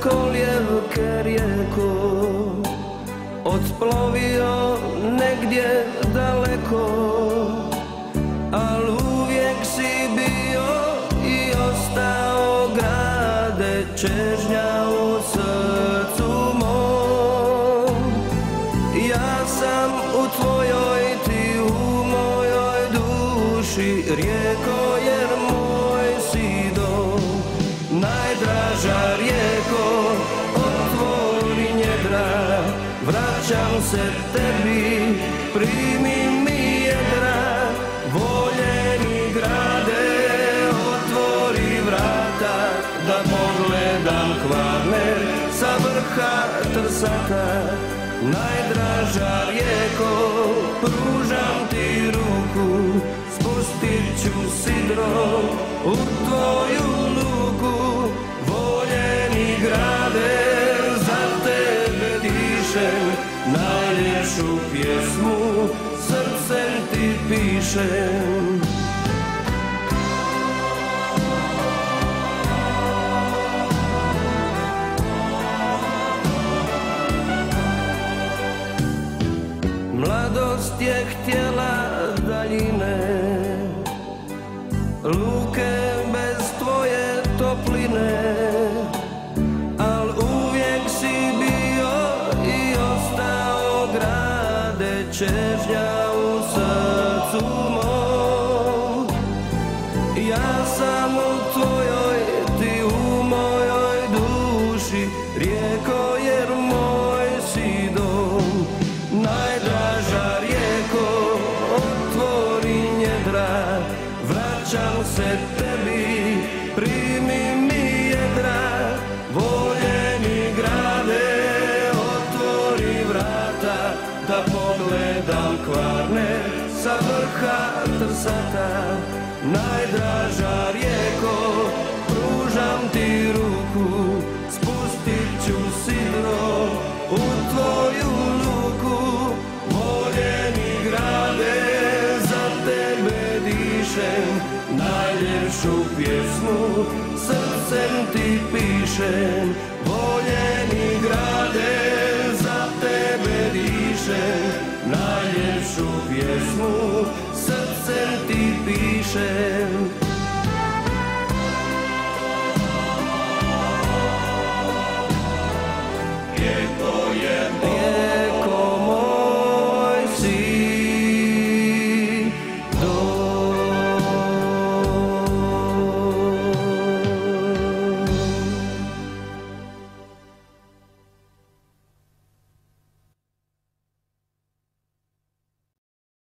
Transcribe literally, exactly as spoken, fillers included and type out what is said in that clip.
kolijevke rijeko, odplovio negdje daleko, al uvijek si bio i ostao grade, čežnja u srcu mom. Ja sam u tvojoj, ti u mojoj duši, rijeko jer moj si dom. Najdraža rijeko, otvori njedra, vraćam se tebi, primi mi jedra. Voljeni grade, otvori vrata, da pogledam Kvarner sa vrha Trsata. Najdraža rijeko, pružam ti ruku, spustit ću sidro u tvoju luku. Voljeni grade, za tebe dišem, najljepšu pjesmu srcem ti pišem. Mladost je htjela daljine, luke bez tvoje topline, al uvijek si bio i ostao grade, čežnja u srcu mom. Ja sam u tvojoj, ti u mojoj duši, rijeko jer moj si dom. Najdraža rijeko, otvori njedra, vraćam se tebi, primi mi jedra. Voljeni grade, otvori vrata, da pogledam Kvarner sa vrha Trsata. Najdraža rijeko, pružam ti ruku, spustit ću sidro u tvoju luku. Voljeni grade, za tebe dišem, najljepšu pjesmu srcem ti pišem. Voljeni grade, za tebe dišem, najljepšu pjesmu srcem ti pišem. Rijeko